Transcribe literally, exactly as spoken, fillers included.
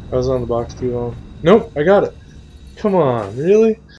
I was on the box too long. Nope, I got it. Come on, really?